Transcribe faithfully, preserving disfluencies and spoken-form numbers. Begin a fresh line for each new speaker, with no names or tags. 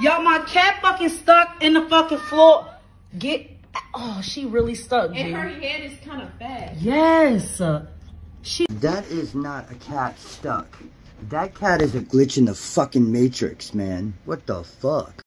Y'all, my cat fucking stuck in the fucking floor. Get, oh, she really stuck,
And
G.
her head is kind of fat.
Yes. Uh, she.
That is not a cat stuck. That cat is a glitch in the fucking matrix, man. What the fuck?